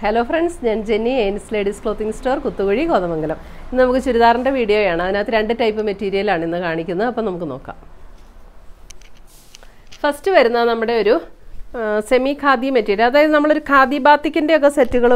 Hello friends, I am Jenny, Ains Ladies Clothing Store, Kuttuguri, Kodamangalam. Now we will see the video. We will see two types of material. First, we will see semi-khadi material. That is, we will see khadi batik set. This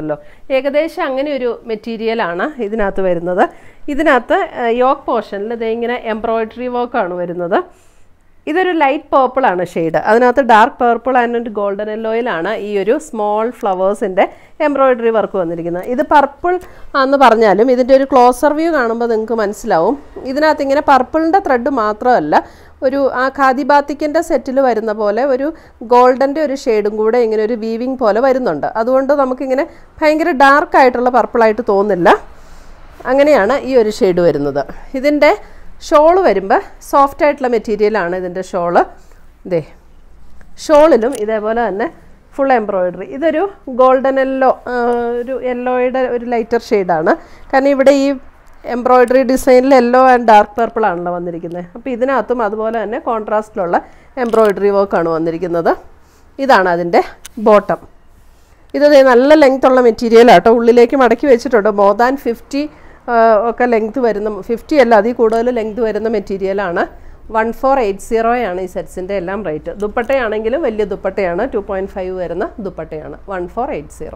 material is yoke portion. This is embroidery work. This is a light purple shade. That is dark purple and golden yellow. This is small flowers in the embroidery work. This is purple. This is a closer view. This is purple thread. ഒരു ഖാദി ബാത്തിക്കിന്റെ സെറ്റിൽ വരുന്ന പോലെ ഒരു ഗോൾഡന്റെ ഒരു ഷേഡും കൂടെ ഇങ്ങനെ ഒരു weaving പോലെ വരുന്നുണ്ട്. അതുകൊണ്ട് നമുക്ക് ഇങ്ങനെ ഭയങ്കര ഡാർക്ക് ആയിട്ടുള്ള പർപ്പിൾ ആയിട്ട് തോന്നില്ല. അങ്ങനെയാണ് ഈ ഒരു ഷേഡ് വരുന്നത്. ഇതിന്റെ ഷോൾ വരുമ്പോൾ സോഫ്റ്റ് ആയിട്ടുള്ള മെറ്റീരിയൽ ആണ് ഇതിന്റെ ഷോൾ. ദേ ഷോളിലും ഇതേപോലെ തന്നെ ഫുൾ എംബ്രോയിഡറി. ഇതൊരു ഗോൾഡൻ യെല്ലോ ഒരു യെല്ലോയുടെ ഒരു ലൈറ്റർ ഷേഡ് ആണ്. കാരണം ഇവിടെ ഈ embroidery design yellow and dark purple ആണ് വന്നിരിക്കുന്നത്. അപ്പോൾ ഇതിനകത്തും അതുപോലെ തന്നെ കോൺട്രാസ്റ്റിലുള്ള എംബ്രോയിഡറി വർക്ക് ആണ് വന്നിരിക്കുന്നത്. ഇതാണ് അതിന്റെ ബോട്ടം. ഇത് നല്ല ലെങ്ത് ഉള്ള മെറ്റീരിയൽ ആട്ടോ. ഉള്ളിലേക്ക് മടക്കി വെച്ചിട്ടുണ്ട്. മോർ ദാൻ 50 ഒക്കെ ലെങ്ത് വരുന്ന 50 അല്ല അതിൽ കൂടുതൽ ലെങ്ത് വരുന്ന മെറ്റീരിയൽ ആണ്. 1480 ആണ് ഈ സെറ്റ്സിന്റെ എല്ലാം റേറ്റ്. ദുപ്പട്ടയാണെങ്കിലും വലിയ ദുപ്പട്ടയാണ്. 2.5 വരുന്ന ദുപ്പട്ടയാണ്. 1480.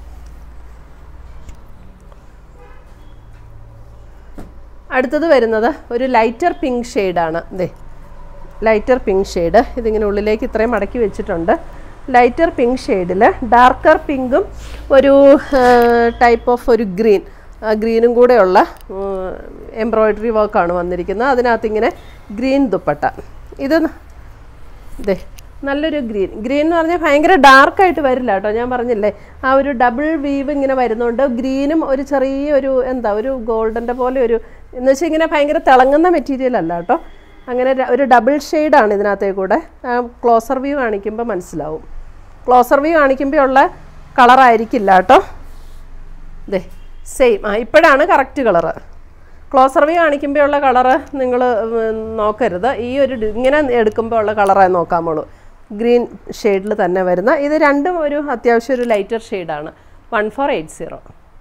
അടുത്തത് വരുന്നത് ഒരു ലൈറ്റർ പിങ്ക് ഷെയ്ഡ് ആണ്. ദേ ലൈറ്റർ പിങ്ക് ഷെയ്ഡ്. ഇതിങ്ങനെ ഉള്ളിലേക്ക് ഇത്രയും മടക്കി വെച്ചിട്ടുണ്ട്. ലൈറ്റർ പിങ്ക് ഷെയ്ഡിൽ ഡാർക്കർ പിങ്കും ഒരു ടൈപ്പ് ഓഫ് ഒരു ഗ്രീനും കൂടെയുള്ള എംബ്രോയിഡറി വർക്കാണ് വന്നിരിക്കുന്നത്. അതിനകത്ത് ഇങ്ങനെ ഗ്രീൻ ദുപ്പട്ട. ഇത് ദേ നല്ലൊരു ഗ്രീൻ എന്ന് പറഞ്ഞാൽ ഭയങ്കര ഡാർക്കായിട്ട് വരില്ല കേട്ടോ. ഞാൻ പറഞ്ഞില്ലേ ആ ഒരു ഡബിൾ വീവ് ഇങ്ങനെ വരുന്നുണ്ട്. ഗ്രീനും ഒരു ചെറിയൊരു ഒരു ഗോൾഡൻ്റെ പോലെ ഒരു എന്ന് വെച്ചാൽ ഇങ്ങനെ ഭയങ്കര തിളങ്ങുന്ന മെറ്റീരിയൽ അല്ല കേട്ടോ. അങ്ങനെ ഒരു ഡബിൾ ഷെയ്ഡാണ് ഇതിനകത്തേ കൂടെ. ക്ലോസർ വ്യൂ കാണിക്കുമ്പോൾ മനസ്സിലാവും. ക്ലോസർ വ്യൂ കാണിക്കുമ്പോൾ ഉള്ള കളറായിരിക്കില്ല കേട്ടോ. ദേ സെയിം ഇപ്പോഴാണ് കറക്റ്റ് കളറ്. ക്ലോസർ വ്യൂ കാണിക്കുമ്പോൾ ഉള്ള കളറ് നിങ്ങൾ നോക്കരുത്. ഈ ഒരു ഇങ്ങനെ എടുക്കുമ്പോൾ ഉള്ള കളറായി നോക്കാമോളൂ. ഗ്രീൻ ഷെയ്ഡിൽ തന്നെ വരുന്ന ഇത് രണ്ടും ഒരു അത്യാവശ്യം ഒരു ലൈറ്റർ ഷെയ്ഡാണ്. 1480.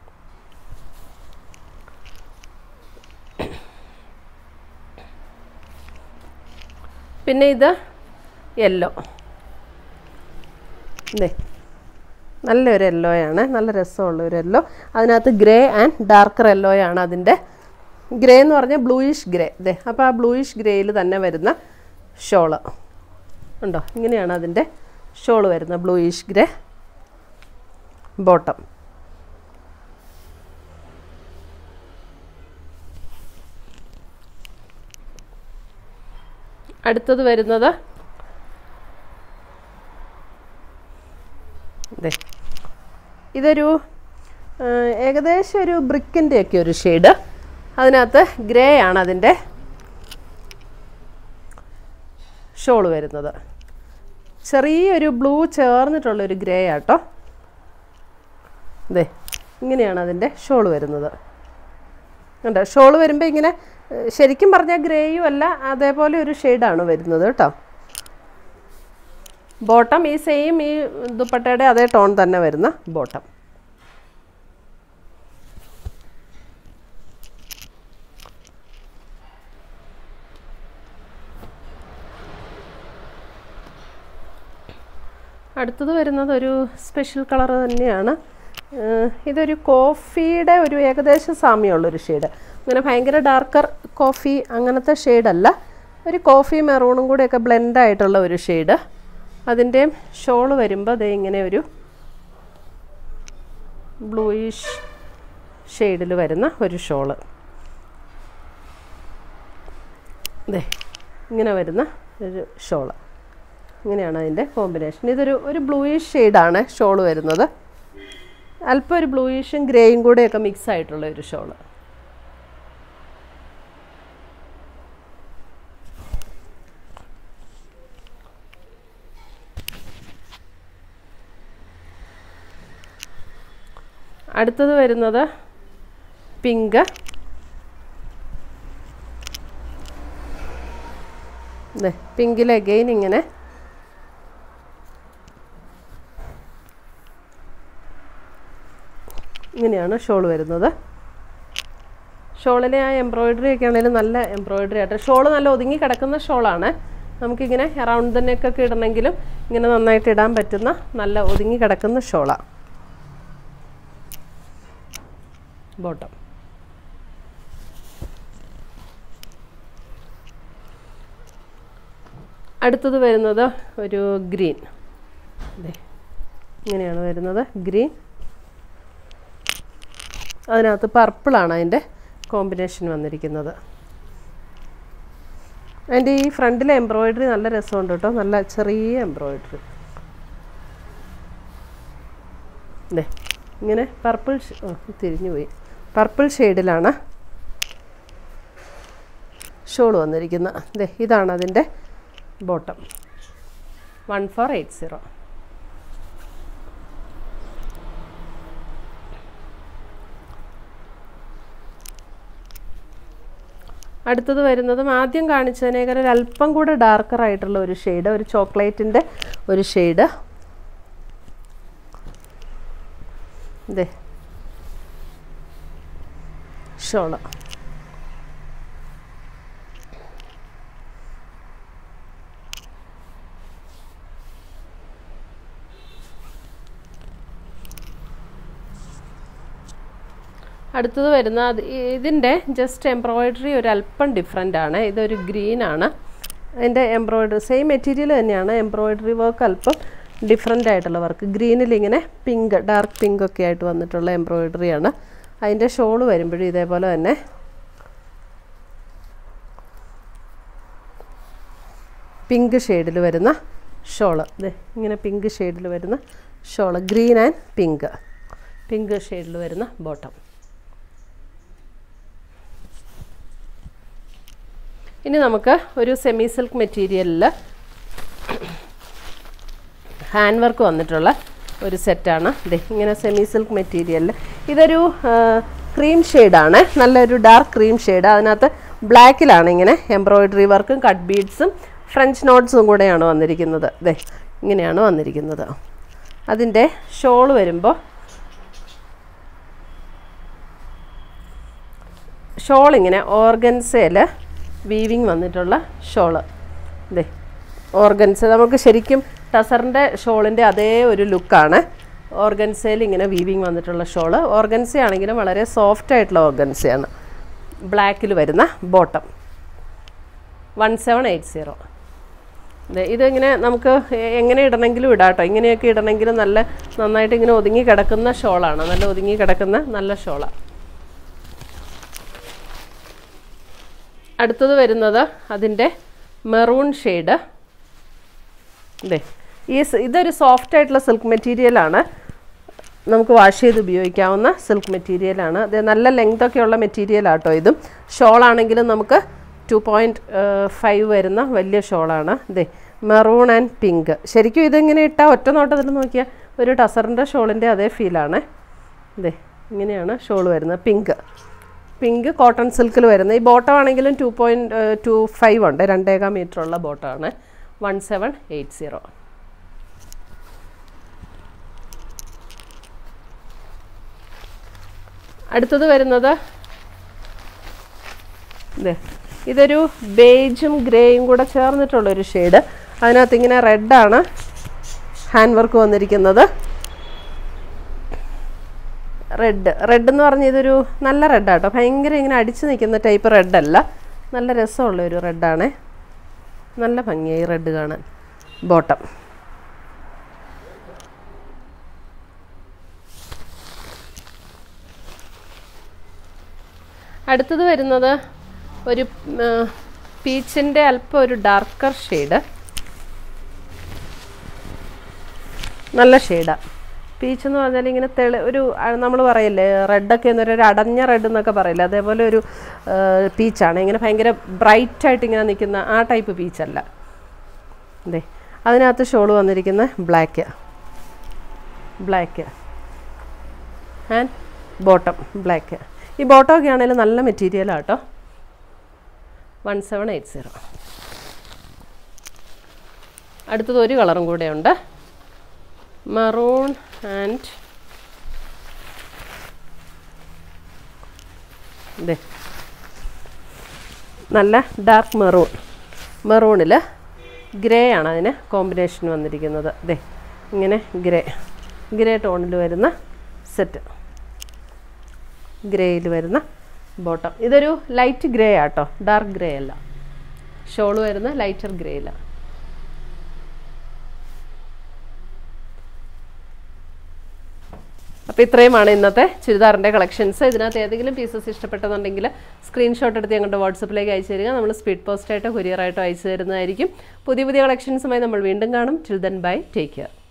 പിന്നെ ഇത് യെല്ലോ. നല്ലൊരു യെല്ലോയാണ്. നല്ല രസമുള്ളൊരു യെല്ലോ. അതിനകത്ത് ഗ്രേ ആൻഡ് ഡാർക്കർ യെല്ലോയാണ് അതിൻ്റെ. ഗ്രേ എന്ന് പറഞ്ഞാൽ ബ്ലൂയിഷ് ഗ്രേ. ദേ അപ്പോൾ ആ ബ്ലൂയിഷ് ഗ്രേയിൽ തന്നെ വരുന്ന ഷോള് ഉണ്ടോ. ഇങ്ങനെയാണ് അതിൻ്റെ ഷോള് വരുന്നത്. Bluish grey bottom. അടുത്തത് വരുന്നത് ഇതൊരു ഏകദേശം ഒരു ബ്രിക്കിൻ്റെയൊക്കെ ഒരു ഷെയ്ഡ്. അതിനകത്ത് ഗ്രേ ആണ് അതിൻ്റെ ഷോള് വരുന്നത്. ചെറിയൊരു ബ്ലൂ ചേർന്നിട്ടുള്ളൊരു ഗ്രേ ആട്ടോ. ഇങ്ങനെയാണ് അതിൻ്റെ ഷോള് വരുന്നത്. കണ്ടോ ഷോള് വരുമ്പോൾ ഇങ്ങനെ ശരിക്കും പറഞ്ഞാൽ ഗ്രേയും അല്ല അതേപോലെ ഒരു ഷെയ്ഡാണ് വരുന്നത് കേട്ടോ. ബോട്ടം ഈ സെയിം ഈ ദുപ്പട്ടയുടെ അതേ ടോൺ തന്നെ വരുന്ന ബോട്ടം. അടുത്തത് വരുന്നത് ഒരു സ്പെഷ്യൽ കളർ തന്നെയാണ്. ഇതൊരു കോഫിയുടെ ഒരു ഏകദേശം സാമ്യമുള്ളൊരു ഷെയ്ഡ്. അങ്ങനെ ഭയങ്കര ഡാർക്കർ കോഫി അങ്ങനത്തെ ഷെയ്ഡല്ല. ഒരു കോഫി മെറൂണും കൂടെയൊക്കെ ബ്ലെൻഡായിട്ടുള്ള ഒരു ഷെയ്ഡ്. അതിൻ്റെ ഷോള് വരുമ്പോൾ അതേ ഇങ്ങനെ ഒരു ബ്ലൂയിഷ് ഷെയ്ഡിൽ വരുന്ന ഒരു ഷോള്. ഇങ്ങനെ വരുന്ന ഒരു ഷോള്. ഇങ്ങനെയാണ് അതിൻ്റെ കോമ്പിനേഷൻ. ഒരു ബ്ലൂയിഷ് ഷെയ്ഡാണ് ഷോള് വരുന്നത്. അല്പം ഒരു ബ്ലൂയിഷും ഗ്രേയും കൂടെയൊക്കെ മിക്സ് ആയിട്ടുള്ള ഒരു ഷോള്. അടുത്തത് വരുന്നത് പിങ്ക്. പിങ്കിൽ അഗെയിൻ ഇങ്ങനെ ഇങ്ങനെയാണ് ഷോൾ വരുന്നത്. ഷോളിലെ ആ എംബ്രോയിഡറി ഒക്കെ ആണെങ്കിലും നല്ല എംബ്രോയിഡറി ആയിട്ട് ഷോൾ നല്ല ഒതുങ്ങി കിടക്കുന്ന ഷോളാണ്. നമുക്കിങ്ങനെ അറൗണ്ട് ദ നെക്കൊക്കെ ഇടണമെങ്കിലും ഇങ്ങനെ നന്നായിട്ട് ഇടാൻ പറ്റുന്ന നല്ല ഒതുങ്ങി കിടക്കുന്ന ഷോളാണ്. ബോട്ടം. അടുത്തത് വരുന്നത് ഒരു ഗ്രീൻ. ഇങ്ങനെയാണ് വരുന്നത് ഗ്രീൻ. അതിനകത്ത് പർപ്പിളാണ് അതിൻ്റെ കോമ്പിനേഷൻ വന്നിരിക്കുന്നത്. അതിൻ്റെ ഈ ഫ്രണ്ടിലെ എംബ്രോയിഡറി നല്ല രസമുണ്ട് കേട്ടോ, നല്ല ചെറിയ എംബ്രോയിഡറി. ഇങ്ങനെ പർപ്പിൾ തിരിഞ്ഞു പോയി. പർപ്പിൾ ഷെയ്ഡിലാണ് ഷോൾ വന്നിരിക്കുന്നത്. ഇതാണ് അതിൻ്റെ ബോട്ടം. 1480. അടുത്തത് വരുന്നതും ആദ്യം കാണിച്ചതിനേക്കാൾ ഒരു അല്പം കൂടെ ഡാർക്കർ ആയിട്ടുള്ള ഒരു ഷെയ്ഡ്, ഒരു ചോക്ലേറ്റിൻ്റെ ഒരു ഷെയ്ഡ്. ഷോള്. അടുത്തത് വരുന്ന ഇതിൻ്റെ ജസ്റ്റ് എംബ്രോയിഡറി ഒരു അല്പം ഡിഫറെൻ്റ് ആണ്. ഇതൊരു ഗ്രീനാണ്. അതിൻ്റെ എംബ്രോയിഡറി സെയിം മെറ്റീരിയൽ തന്നെയാണ്, എംബ്രോയിഡറി വർക്ക് അല്പം ഡിഫറെൻ്റ് ആയിട്ടുള്ള വർക്ക്. ഗ്രീനിൽ ഇങ്ങനെ പിങ്ക്, ഡാർക്ക് പിങ്ക് ഒക്കെ ആയിട്ട് വന്നിട്ടുള്ള എംബ്രോയിഡറിയാണ്. അതിൻ്റെ ഷോള് വരുമ്പോഴും ഇതേപോലെ തന്നെ പിങ്ക് ഷെയ്ഡിൽ വരുന്ന ഷോള്. ഇങ്ങനെ പിങ്ക് ഷെയ്ഡിൽ വരുന്ന ഷോള്, ഗ്രീൻ ആൻഡ് പിങ്ക് ഷെയ്ഡിൽ വരുന്ന ബോട്ടം. ഇനി നമുക്ക് ഒരു സെമി സിൽക്ക് മെറ്റീരിയലിൽ ഹാൻഡ് വർക്ക് വന്നിട്ടുള്ള ഒരു സെറ്റാണ്. ഇങ്ങനെ സെമി സിൽക്ക് മെറ്റീരിയലിൽ ഇതൊരു ക്രീം ഷെയ്ഡാണ്, നല്ലൊരു ഡാർക്ക് ക്രീം ഷെയ്ഡ്. അതിനകത്ത് ബ്ലാക്കിലാണ് ഇങ്ങനെ എംബ്രോയിഡറി വർക്കും കട്ട് ബീഡ്സും ഫ്രഞ്ച് നോട്ട്സും കൂടെയാണ് വന്നിരിക്കുന്നത്. ഇങ്ങനെയാണ് വന്നിരിക്കുന്നത്. അതിൻ്റെ ഷോൾ വരുമ്പോൾ ഷോൾ ഇങ്ങനെ ഓർഗൻസയിൽ വീവിങ് വന്നിട്ടുള്ള ഷോള്. ഓർഗൻസ നമുക്ക് ശരിക്കും ടസറിൻ്റെ ഷോളിൻ്റെ അതേ ഒരു ലുക്കാണ്. ഓർഗൻസയിൽ ഇങ്ങനെ വീവിങ് വന്നിട്ടുള്ള ഷോള്. ഓർഗൻസ ആണെങ്കിലും വളരെ സോഫ്റ്റ് ആയിട്ടുള്ള ഓർഗൻസയാണ്. ബ്ലാക്കിൽ വരുന്ന ബോട്ടം. 1780. ഇതിങ്ങനെ നമുക്ക് എങ്ങനെ ഇടണമെങ്കിലും ഇടാം കേട്ടോ. ഇങ്ങനെയൊക്കെ ഇടണമെങ്കിലും നന്നായിട്ട് ഇങ്ങനെ ഒതുങ്ങി കിടക്കുന്ന ഷോളാണ്, നല്ല ഒതുങ്ങി കിടക്കുന്ന നല്ല ഷോളാണ്. അടുത്തത് അതിൻ്റെ മെറൂൺ ഷെയ്ഡ്. ഇതൊരു സോഫ്റ്റ് ആയിട്ടുള്ള സിൽക്ക് മെറ്റീരിയലാണ്, നമുക്ക് വാഷ് ചെയ്ത് ഉപയോഗിക്കാവുന്ന സിൽക്ക് മെറ്റീരിയലാണ്. അത് നല്ല ലെങ്തൊക്കെയുള്ള മെറ്റീരിയലാട്ടോ. ഇതും ഷോളാണെങ്കിലും നമുക്ക് 2.5 വരുന്ന വലിയ ഷോളാണ്. Maroon and pink. ശരിക്കും ഇതിങ്ങനെ ഇട്ടാൽ ഒറ്റ നോട്ടത്തിൽ നോക്കിയാൽ ഒരു ടസറിൻ്റെ ഷോളിൻ്റെ അതേ ഫീലാണ്. ഇങ്ങനെയാണ് ഷോൾ വരുന്നത്. പിങ്ക് കോട്ടൺ സിൽക്കിൽ വരുന്നത്. ഈ ബോട്ടം ആണെങ്കിലും 2.25 ഉണ്ട്, 2.25 മീറ്ററുള്ള ബോട്ടമാണ്. 1780. അടുത്തത് വരുന്നത് ഇതൊരു ബേജും ഗ്രേയും കൂടെ ചേർന്നിട്ടുള്ളൊരു ഷെയ്ഡ്. അതിനകത്ത് ഇങ്ങനെ റെഡാണ് ഹാൻഡ് വർക്ക് വന്നിരിക്കുന്നത്. റെഡ് എന്ന് പറഞ്ഞാൽ ഇതൊരു നല്ല റെഡാട്ടോ, ഭയങ്കര ഇങ്ങനെ അടിച്ചു നിൽക്കുന്ന ടൈപ്പ് റെഡല്ല, നല്ല രസമുള്ള ഒരു റെഡാണ്. നല്ല ഭംഗിയായി റെഡ് കാണാൻ. ബോട്ടം. അടുത്തത് വരുന്നത് ഒരു പീച്ചിൻ്റെ അല്പം ഒരു ഡാർക്കർ ഷെയ്ഡ്. നല്ല ഷെയ്ഡാണ്. പീച്ച് എന്ന് പറഞ്ഞാൽ ഇങ്ങനെ ഒരു നമ്മൾ പറയില്ലേ റെഡൊക്കെ എന്നൊരു അടഞ്ഞ റെഡ് എന്നൊക്കെ പറയില്ലേ, അതേപോലെ ഒരു പീച്ചാണ്. ഇങ്ങനെ ഭയങ്കര ബ്രൈറ്റായിട്ട് ഇങ്ങനെ നിൽക്കുന്ന ആ ടൈപ്പ് പീച്ചല്ല. അതിനകത്ത് ഷോൾ വന്നിരിക്കുന്ന ബ്ലാക്ക് ആൻഡ് ബോട്ടം ബ്ലാക്ക്. ഈ ബോട്ടമൊക്കെ ആണെങ്കിലും നല്ല മെറ്റീരിയലാണ് കേട്ടോ. 1780. അടുത്തത് ഒരു കളറും കൂടെ ഉണ്ട്, മെറൂൺ ആൻഡ് ഇതേ നല്ല ഡാർക്ക് മെറൂണിൽ ഗ്രേ ആണ് അതിന് കോമ്പിനേഷൻ വന്നിരിക്കുന്നത്. ഇതേ ഇങ്ങനെ ഗ്രേ ടോണിൽ വരുന്ന സെറ്റ്, ഗ്രേയിൽ വരുന്ന ബോട്ടം. ഇതൊരു ലൈറ്റ് ഗ്രേ ആട്ടോ, ഡാർക്ക് ഗ്രേ അല്ല. ഷോൾ വരുന്ന ലൈറ്റർ ഗ്രേയിലാണ്. അപ്പോൾ ഇത്രയുമാണ് ഇന്നത്തെ ചുരിദാറിൻ്റെ കളക്ഷൻസ്. ഇതിനകത്ത് ഏതെങ്കിലും പീസസ് ഇഷ്ടപ്പെട്ടെന്നുണ്ടെങ്കിൽ സ്ക്രീൻഷോട്ട് എടുത്ത് ഞങ്ങളുടെ വാട്സപ്പിലേക്ക് അയച്ചു തരിക. നമ്മൾ സ്പീഡ് പോസ്റ്റായിട്ടോ കൊറിയറായിട്ടോ അയച്ചു തരുന്നതായിരിക്കും. പുതിയ കളക്ഷൻസുമായി നമ്മൾ വീണ്ടും കാണും. Till then bye, take care.